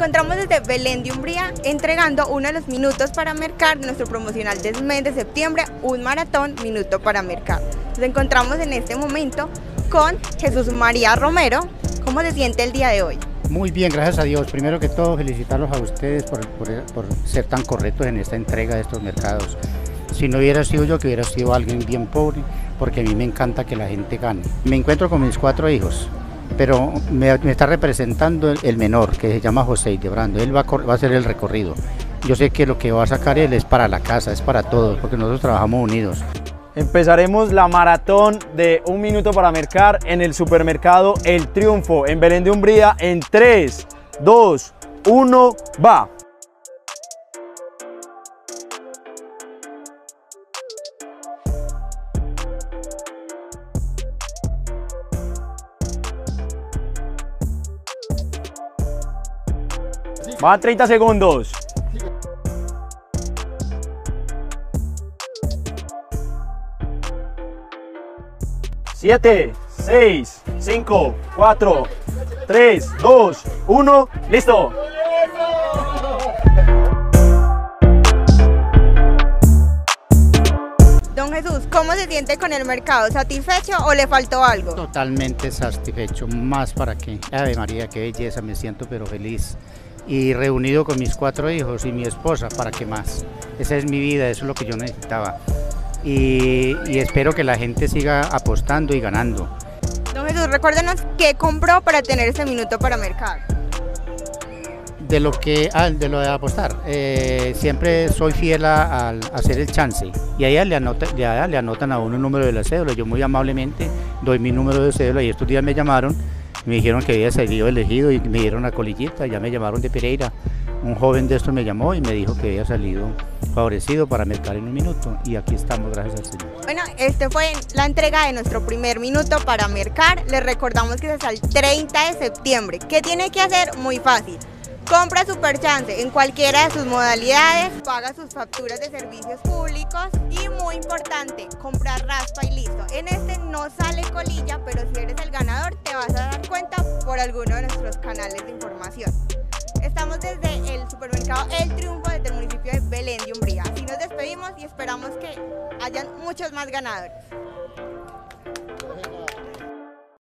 encontramos desde Belén de Umbría entregando uno de los minutos para mercar, nuestro promocional del mes de septiembre, un maratón minuto para mercar. Nos encontramos en este momento con Jesús María Romero. ¿Cómo se siente el día de hoy? Muy bien, gracias a Dios. Primero que todo, felicitarlos a ustedes por ser tan correctos en esta entrega de estos mercados. Si no hubiera sido yo, que hubiera sido alguien bien pobre, porque a mí me encanta que la gente gane. Me encuentro con mis 4 hijos, pero me está representando el menor, que se llama José Idebrando. Él va a hacer el recorrido. Yo sé que lo que va a sacar él es para la casa, es para todos, porque nosotros trabajamos unidos. Empezaremos la maratón de un minuto para mercar en el supermercado El Triunfo, en Belén de Umbría, en 3, 2, 1, va. Van 30 segundos. 7, 6, 5, 4, 3, 2, 1, listo. Don Jesús, ¿cómo se siente con el mercado? ¿Satisfecho o le faltó algo? Totalmente satisfecho, más para qué. Ave María, qué belleza, me siento pero feliz. Y reunido con mis 4 hijos y mi esposa, ¿para qué más? Esa es mi vida, eso es lo que yo necesitaba. Y espero que la gente siga apostando y ganando. Don Jesús, recuérdenos qué compró para tener ese minuto para mercar. De lo de apostar, siempre soy fiel a hacer el chance, y allá le anotan a uno el número de la cédula. Yo muy amablemente doy mi número de cédula, y estos días me llamaron, me dijeron que había salido elegido y me dieron una colillita. Ya me llamaron de Pereira, un joven de estos me llamó y me dijo que había salido favorecido para mercar en un minuto, y aquí estamos, gracias al Señor. Bueno, este fue la entrega de nuestro primer minuto para mercar. Les recordamos que es hasta el 30 de septiembre. ¿Qué tiene que hacer? Muy fácil. Compra Superchance en cualquiera de sus modalidades, paga sus facturas de servicios públicos y, muy importante, comprar raspa y listo. En este no sale colilla, pero si eres el ganador te vas a dar cuenta por alguno de nuestros canales de información. Estamos desde el supermercado El Triunfo, desde el municipio de Belén de Umbría. Así nos despedimos y esperamos que hayan muchos más ganadores.